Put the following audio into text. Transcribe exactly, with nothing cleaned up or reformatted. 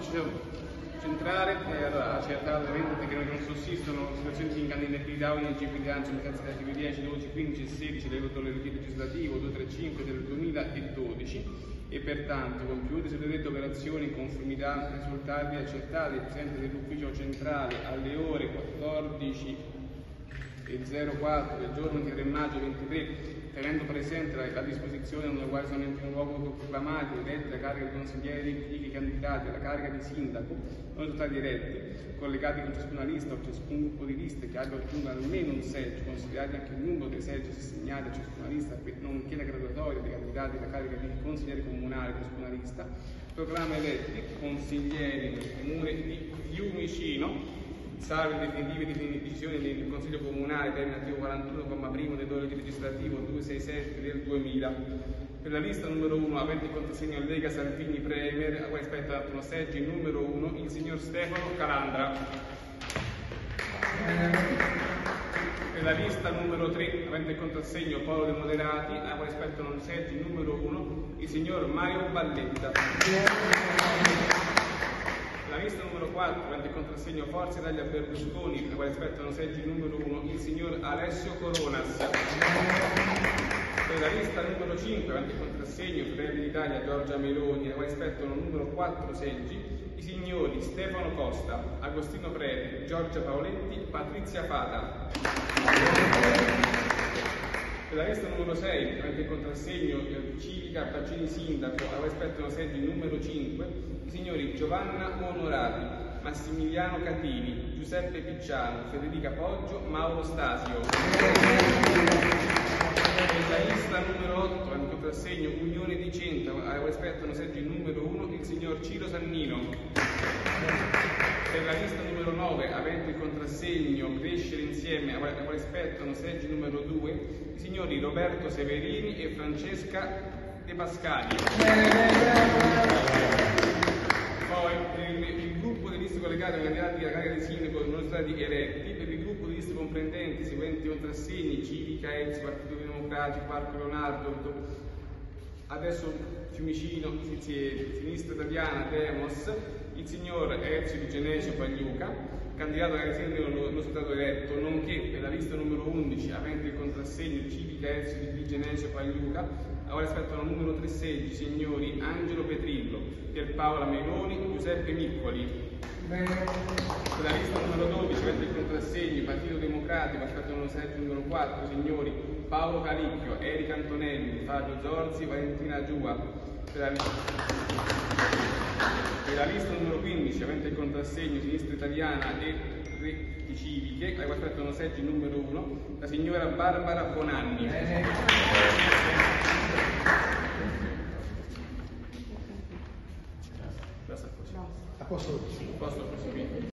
centrale eh, allora, accertato ovviamente che non sussistono situazioni di incandidabilità o ineleggibilità in casi articoli dieci, dodici, quindici e sedici del legislativo duecentotrentacinque del duemiladodici e pertanto compiute sulle dette operazioni in conformità ai risultati accertati del Presidente dell'Ufficio Centrale alle ore quattordici e zero quattro del giorno di tre maggio ventitré, tenendo presente la, la disposizione nella quale sono in primo luogo proclamati eletti la carica di consiglieri e i candidati alla carica di sindaco, non sono stati eletti, collegati con ciascuna lista o ciascun gruppo di liste che abbia ottenuto almeno un seggio, considerati anche il numero dei seggi assegnati a ciascuna lista, nonché la graduatoria dei candidati alla carica di consigliere comunale di ciascuna lista, proclama eletti consiglieri del comune di Fiumicino, salve le definitive decisioni del Consiglio Comunale terminativo quarantuno, comma primo del decreto legislativo duecentosessantasette del duemila. Per la lista numero uno, avente il contrassegno Lega Salvini Premier, a cui aspetta l'attuale seggio il numero uno, il signor Stefano Calandra. Per la lista numero tre, avente il contrassegno Polo dei Moderati, a cui aspettano il seggio il numero uno, il signor Mario Balletta. La lista numero quattro, avente il contrassegno Forza Italia Berlusconi, a quale aspettano seggi numero uno, il signor Alessio Coronas. Per la lista numero cinque, avente il contrassegno Fratelli d'Italia Giorgia Meloni, a quale aspettano numero quattro seggi, i signori Stefano Costa, Agostino Preti, Giorgia Paoletti, Patrizia Fata. Per la lista numero sei, avente il contrassegno Civica Pagini Sindaco, a cui aspettano seggi numero cinque, i signori Giovanna Onorati, Massimiliano Catini, Giuseppe Picciano, Federica Poggio, Mauro Stasio. Per la lista numero otto, avente il contrassegno Unione di Cento, a cui aspettano seggi numero uno, il signor Ciro Sannino. Per la lista numero nove, avente il contrassegno Crescere Insieme, a quale aspettano seggi numero due, i signori Roberto Severini e Francesca De Pascali. Poi, per il gruppo di liste collegate ai candidati alla carica di sindaco non sono stati eletti, per il gruppo di liste comprendenti i seguenti contrassegni: Civica, E Z, Partito Democratico, Parco Leonardo, adesso Fiumicino, Sinistra Italiana, Demos, il signor Ezio Di Genesio Pagliuca, candidato alla carica di sindaco non è stato eletto, nonché per la lista numero undici, avente il contrassegno Civica Ezio Di Genesio Pagliuca, ora aspettano numero tre seggi, signori Angelo Petrillo, Pierpaola Meloni, Giuseppe Miccoli. Per la lista numero dodici, avente il contrassegno Partito Democratico, aspettano seggi numero quattro, signori Paolo Calicchio, Erika Antonelli, Fabio Zorzi, Valentina Giua. Per la, per la lista numero quindici, avente il contrassegno Sinistra Italiana e Reti Civiche, a cui aspettano seggi numero uno, la signora Barbara Bonanni. A posto? Posso proseguire?